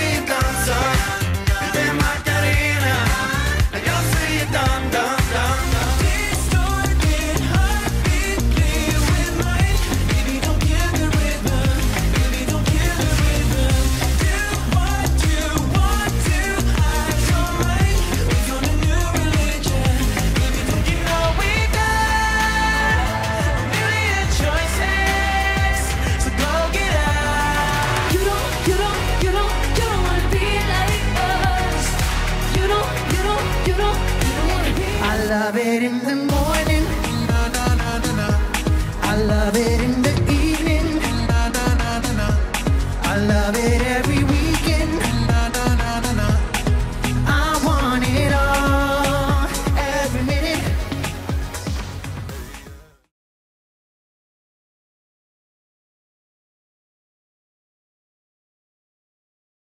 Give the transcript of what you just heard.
säger dansa, det är Macarena. När jag säger dan, dan, dan, dan. Distort din heartbeat, play with mine. Baby, don't kill the rhythm. Baby, don't kill the rhythm. Do what you want to, I don't mind. We found a new religion. Baby, don't you know we've got a million choices, so go get out. You don't wanna be like us. You don't wanna be. I love it in the